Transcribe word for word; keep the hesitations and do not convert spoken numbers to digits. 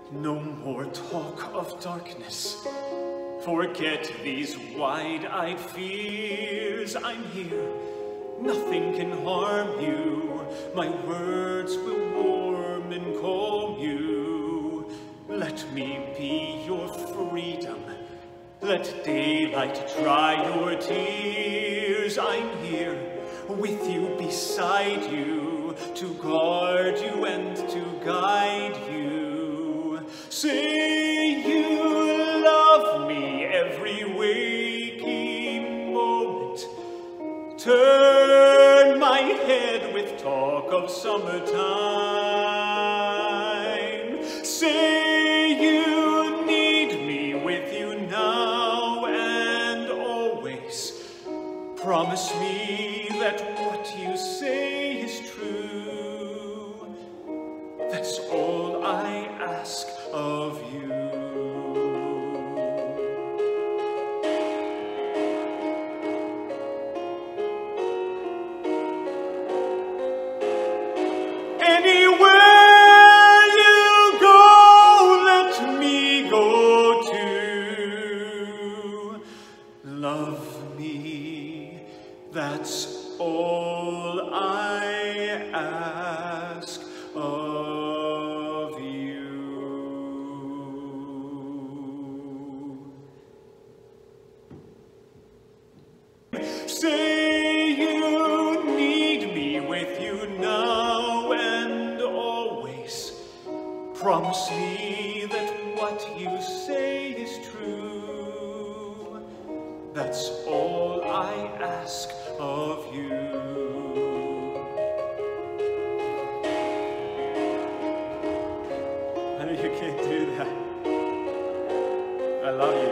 No more talk of darkness. Forget these wide-eyed fears. I'm here. Nothing can harm you. My words will warm and calm you. Let me be your freedom. Let daylight dry your tears. I'm here with you, beside you, to guard you and to guide you. Say you love me every waking moment. Turn my head with talk of summertime. Say you need me with you now and always. Promise me that what you say is true. That's all I ask of you. Anywhere you go, let me go too. Love me, that's all I ask of you. Say you need me with you now and always. Promise me that what you say is true. That's all I ask of you. I know you can't do that. I love you.